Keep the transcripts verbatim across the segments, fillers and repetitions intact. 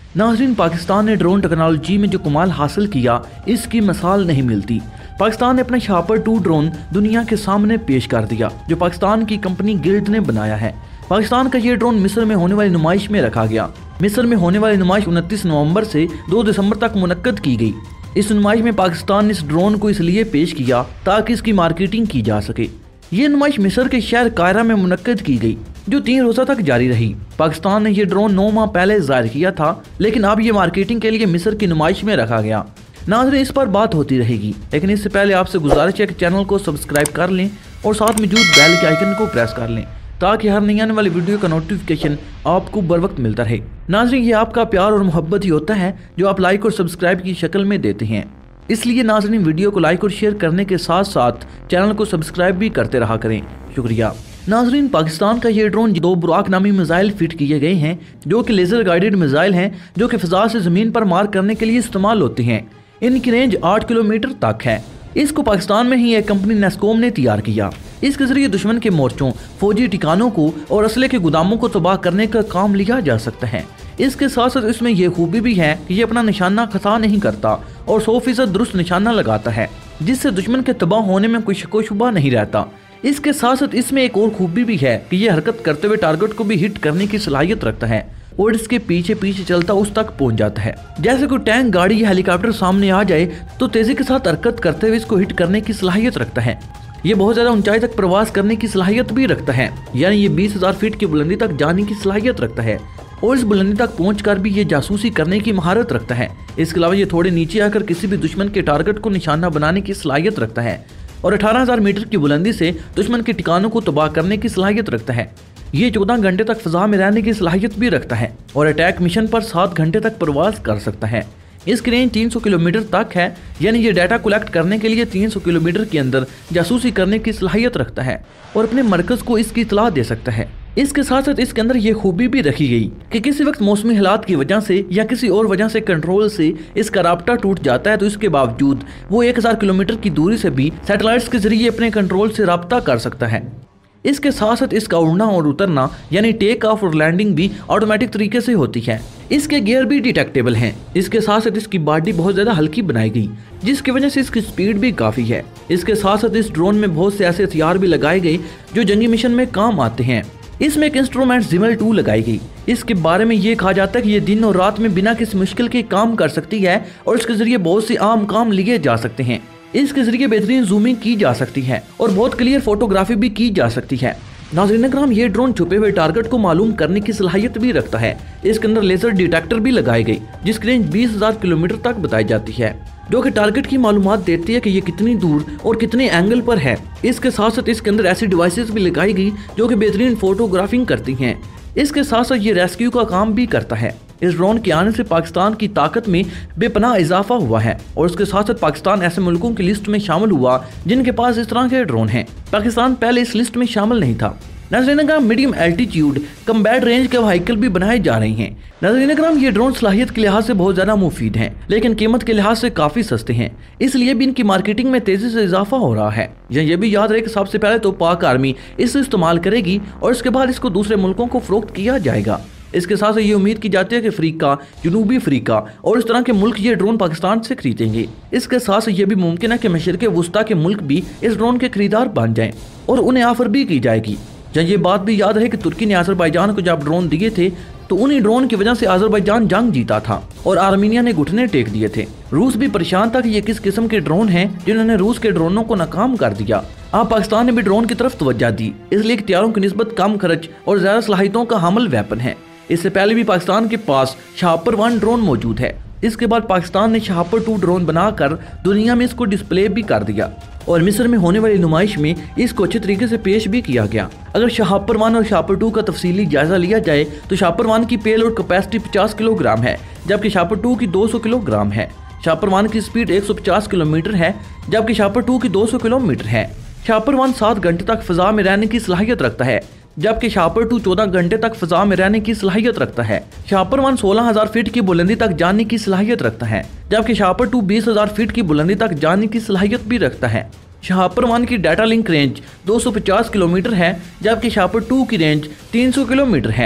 नाज़रीन, पाकिस्तान ने drone technology में जो कमाल हासिल किया, इसकी मिसाल नहीं मिलती। पाकिस्तान ने अपना शापर टू ड्रोन दुनिया के सामने पेश कर दिया, जो पाकिस्तान की कंपनी गिल्ड ने बनाया है। पाकिस्तान का ये ड्रोन मिस्र में होने वाली नुमाइश में रखा गया। मिस्र में होने वाली नुमाइश उनतीस नवंबर से दो दिसंबर तक मुनक्कद की गई। इस नुमाइश में पाकिस्तान ने इस ड्रोन को इसलिए पेश किया ताकि इसकी मार्केटिंग की जा सके। ये नुमाइश मिस्र के शहर कायरा में मुनक्कद की गई, जो तीन रोजा तक जारी रही। पाकिस्तान ने यह ड्रोन नौ माह पहले जाहिर किया था, लेकिन अब ये मार्केटिंग के लिए मिस्र की नुमाइश में रखा गया। नाज़रीन, इस पर बात होती रहेगी, लेकिन इससे पहले आपसे गुजारिश है कि चैनल को सब्सक्राइब कर लें और साथ मौजूद बेल के आइकन को प्रेस कर लें, ताकि हर नई आने वाली वीडियो का नोटिफिकेशन आपको बर वक्त मिलता रहे। नाज़रीन, ये आपका प्यार और मोहब्बत ही होता है जो आप लाइक और सब्सक्राइब की शक्ल में देते हैं। इसलिए नाज़रीन, वीडियो को लाइक और शेयर करने के साथ साथ चैनल को सब्सक्राइब भी करते रहा करें। शुक्रिया। नाज़रीन, पाकिस्तान का ये ड्रोन दो बुराक नामी मिसाइल फिट किए गए हैं, जो कि लेजर गाइडेड मिसाइल हैं, जो कि फिजा से जमीन पर मार करने के लिए इस्तेमाल होते हैं। इनकी रेंज आठ किलोमीटर तक है। इसको पाकिस्तान में ही एक कंपनी नेस्कोम ने तैयार किया। इसके जरिए दुश्मन के मोर्चों, फौजी ठिकानों को और असले के गोदामों को तबाह करने का काम लिया जा सकता है। इसके साथ साथ इसमें यह खूबी भी है कि ये अपना निशाना खता नहीं करता और सौ फीसद दुरुस्त निशाना लगाता है, जिससे दुश्मन के तबाह होने में कोई शक व शुबा नहीं रहता। इसके साथ साथ इसमें एक और खूबी भी है कि यह हरकत करते हुए टारगेट को भी हिट करने की सलाहियत रखता है और इसके पीछे पीछे चलता उस तक पहुंच जाता है। जैसे कोई टैंक, गाड़ी या हेलीकॉप्टर सामने आ जाए तो तेजी के साथ हरकत करते हुए इसको हिट करने की सलाहियत रखता है। ये बहुत ज्यादा ऊंचाई तक प्रवास करने की सलाहियत भी रखता है, यानी ये बीस हजार फीट की बुलंदी तक जाने की सलाहियत रखता है और इस बुलंदी तक पहुंचकर भी ये जासूसी करने की महारत रखता है। इसके अलावा ये थोड़े नीचे आकर किसी भी दुश्मन के टारगेट को निशाना बनाने की सलाहियत रखता है और अठारह हजार मीटर की बुलंदी से दुश्मन के ठिकानों को तबाह करने की सलाहियत रखता है। ये चौदह घंटे तक फिजा में रहने की सलाहियत भी रखता है और अटैक मिशन पर सात घंटे तक प्रवास कर सकता है। इसकी रेंज तीन सौ किलोमीटर तक है, यानी ये डाटा कलेक्ट करने के लिए तीन सौ किलोमीटर के अंदर जासूसी करने की सलाहियत रखता है और अपने मरकज को इसकी इतला दे सकता है। इसके साथ साथ इसके अंदर ये खूबी भी रखी गई कि किसी वक्त मौसमी हालात की वजह से या किसी और वजह से कंट्रोल से इसका राब्ता टूट जाता है, तो इसके बावजूद वो एक हजार किलोमीटर की दूरी से भी सैटेलाइट्स के जरिए अपने कंट्रोल से राब्ता कर सकता है। इसके साथ साथ इसका उड़ना और उतरना यानी टेक ऑफ और लैंडिंग भी ऑटोमेटिक तरीके से होती है। इसके गियर भी डिटेक्टेबल हैं। इसके साथ साथ इसकी बॉडी बहुत ज्यादा हल्की बनाई गई, जिसकी वजह से इसकी स्पीड भी काफी है। इसके साथ साथ इस ड्रोन में बहुत से ऐसे हथियार भी लगाए गए जो जंगी मिशन में काम आते हैं। इसमें एक इंस्ट्रूमेंट जिमल टू लगाई गई। इसके बारे में ये कहा जाता है कि ये दिन और रात में बिना किसी मुश्किल के काम कर सकती है और इसके जरिए बहुत से आम काम लिए जा सकते हैं। इसके जरिए बेहतरीन जूमिंग की जा सकती है और बहुत क्लियर फोटोग्राफी भी की जा सकती है। नाज़रीन अकराम, ये ड्रोन छुपे हुए टारगेट को मालूम करने की सलाहियत भी रखता है। इसके अंदर लेजर डिटेक्टर भी लगाए गए, जिसकी रेंज बीस हजार किलोमीटर तक बताई जाती है, जो कि टारगेट की मालूमात देती है कि ये कितनी दूर और कितने एंगल पर है। इसके साथ साथ इसके अंदर ऐसी डिवाइसेस भी लगाई गई जो कि बेहतरीन फोटोग्राफिंग करती हैं। इसके साथ साथ ये रेस्क्यू का काम भी करता है। इस ड्रोन के आने से पाकिस्तान की ताकत में बेपनाह इजाफा हुआ है और उसके साथ साथ पाकिस्तान ऐसे मुल्कों की लिस्ट में शामिल हुआ जिनके पास इस तरह के ड्रोन हैं। पाकिस्तान पहले इस लिस्ट में शामिल नहीं था। नाज़रीन अकराम, मीडियम एल्टीट्यूड कम्बैट रेंज के व्हीकल भी बनाए जा रहे हैं। नाज़रीन अकराम, ये ड्रोन सलाहियत के लिहाज से बहुत ज्यादा मुफीद हैं, लेकिन कीमत के लिहाज से काफी सस्ते हैं, इसलिए भी इनकी मार्केटिंग में तेजी से इजाफा हो रहा है। ये भी याद रहे कि सबसे पहले तो पाक आर्मी इसे इस्तेमाल करेगी और इसके बाद इसको दूसरे मुल्कों को फरोख्त किया जाएगा। इसके साथ ये उम्मीद की जाती है कि अफ्रीका, जनूबी अफ्रीका और इस तरह के मुल्क ये ड्रोन पाकिस्तान से खरीदेंगे। इसके साथ ये भी मुमकिन है कि मशरिक़ वुस्ता के मुल्क भी इस ड्रोन के खरीदार बन जाएं और उन्हें ऑफर भी की जाएगी। जब ये बात भी याद रहे कि तुर्की ने अजरबैजान को जब ड्रोन दिए थे तो उन्हीं ड्रोन की वजह से अजरबैजान जंग जीता था और आर्मीनिया ने घुटने टेक दिए थे। रूस भी परेशान था कि ये किस किस्म के ड्रोन हैं जिन्होंने रूस के ड्रोनों को नाकाम कर दिया। अब पाकिस्तान ने भी ड्रोन की तरफ तवज्जो दी, इसलिए हथियारों की निस्बत कम खर्च और ज्यादा सलाहियतों का हामिल वेपन है। इससे पहले भी पाकिस्तान के पास शापर वन ड्रोन मौजूद है। इसके बाद पाकिस्तान ने शापर टू ड्रोन बनाकर दुनिया में इसको डिस्प्ले भी कर दिया और मिस्र में होने वाली नुमाइश में इसको अच्छे तरीके से पेश भी किया गया। अगर शापर वन और शापर टू का तफसीली जायजा लिया जाए तो शापर वन की पेलोड कैपेसिटी पचास किलोग्राम है, जबकि शापर टू की दो सौ किलोग्राम है। शापर वन की स्पीड एक सौ पचास किलोमीटर है, जबकि शापर टू की दो सौ किलोमीटर है। शापर वन सात घंटे तक फिजा में रहने की सलाहियत रखता है, जबकि शापर टू चौदह घंटे तक फिजा में रहने की सलाहियत रखता है। शापर वन सोलह हजार फीट की बुलंदी तक जाने की सलाहियत रखता है, जबकि शापर टू बीस हजार फीट की बुलंदी तक जाने की सलाहियत भी रखता है। शापर वन की डाटा लिंक रेंज दो सौ पचास किलोमीटर है, जबकि शापर टू की रेंज तीन सौ किलोमीटर है।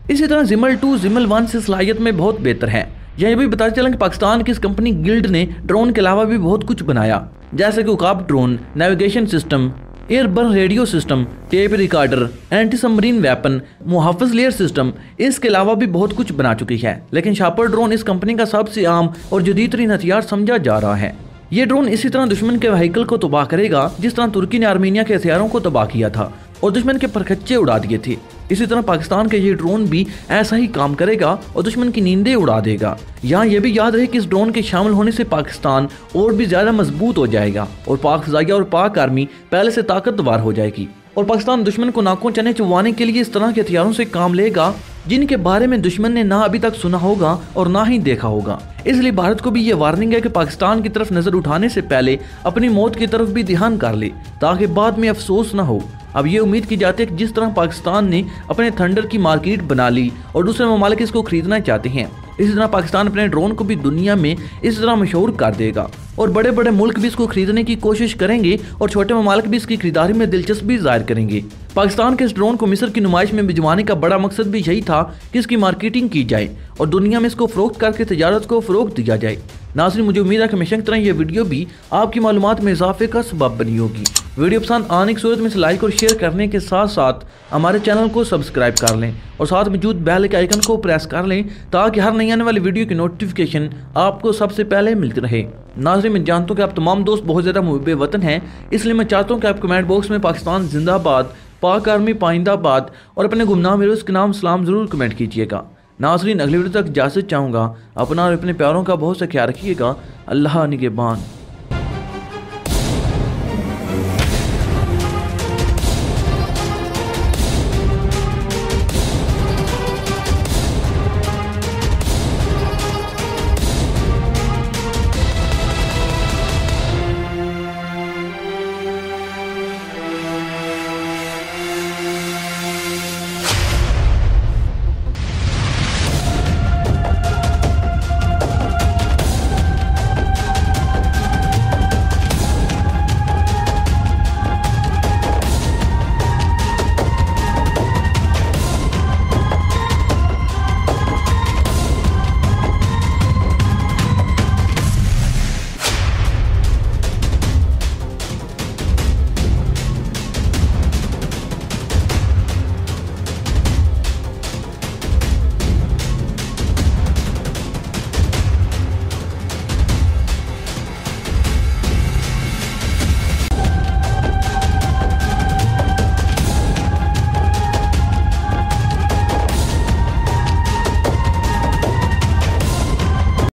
इसी तरह जिमल टू जिमल वन से सलाहियत में बहुत बेहतर है। यह भी बताते चलें कि पाकिस्तान की इस कंपनी गिल्ड ने ड्रोन के अलावा भी बहुत कुछ बनाया, जैसे कि Uqab drone, navigation system, airborne radio system, tape recorder, anti submarine weapon, Muhafiz layer system, इसके अलावा भी बहुत कुछ बना चुकी है। लेकिन शापर ड्रोन इस कंपनी का सबसे आम और जदीद तरीन हथियार समझा जा रहा है। ये ड्रोन इसी तरह दुश्मन के व्हीकल को तबाह करेगा जिस तरह तुर्की ने आर्मीनिया के हथियारों को तबाह किया था और दुश्मन के परखच्चे उड़ा दिए थे। इसी तरह पाकिस्तान का ये ड्रोन भी ऐसा ही काम करेगा और दुश्मन की नींदें उड़ा देगा। यहाँ ये भी याद रहे कि इस ड्रोन के शामिल होने से पाकिस्तान और भी ज्यादा मजबूत हो जाएगा और पाक फ़िज़ाइया और पाक आर्मी पहले से ताकतवर हो जाएगी और पाकिस्तान दुश्मन को नाकों चने चुवाने के लिए इस तरह के हथियारों से काम लेगा जिनके बारे में दुश्मन ने ना अभी तक सुना होगा और ना ही देखा होगा। इसलिए भारत को भी ये वार्निंग है कि पाकिस्तान की तरफ नजर उठाने से पहले अपनी मौत की तरफ भी ध्यान कर ले ताकि बाद में अफसोस न हो। अब ये उम्मीद की जाती है कि जिस तरह पाकिस्तान ने अपने थंडर की मार्केट बना ली और दूसरे ममालिक इसको खरीदना चाहते हैं, इसी तरह पाकिस्तान अपने ड्रोन को भी दुनिया में इस तरह मशहूर कर देगा और बड़े बड़े मुल्क भी इसको खरीदने की कोशिश करेंगे और छोटे ममालिक भी इसकी खरीदारी में दिलचस्पी जाहिर करेंगे। पाकिस्तान के इस ड्रोन को मिस्र की नुमाइश में भिजवाने का बड़ा मकसद भी यही था कि इसकी मार्केटिंग की जाए और दुनिया में इसको फरोख्त करके तजारत को फरोग दिया जाए। नाज़रीन, मुझे उम्मीद है कि हमेशा की तरह ये वीडियो भी आपकी मालूमात में इजाफे का सबब बनी होगी। वीडियो पसंद आने की सूरत में इसे लाइक और शेयर करने के साथ साथ हमारे चैनल को सब्सक्राइब कर लें और साथ मौजूद बेल के आइकन को प्रेस कर लें ताकि हर नई आने वाली वीडियो की नोटिफिकेशन आपको सबसे पहले मिलती रहे। नाज़रीन, मैं जानता हूँ कि आप तमाम दोस्त बहुत ज़्यादा मुहिब वतन हैं, इसलिए मैं चाहता हूँ कि आप कमेंट बॉक्स में पाकिस्तान जिंदाबाद, पाक आर्मी पाइंदाबाद और अपने गुमनाम हीरोज़ के नाम सलाम ज़रूर कमेंट कीजिएगा। नाज़रीन, अगली वीडियो तक इजाज़त चाहूँगा। अपना और अपने प्यारों का बहुत सा ख्याल रखिएगा। अल्लाह निगहबान।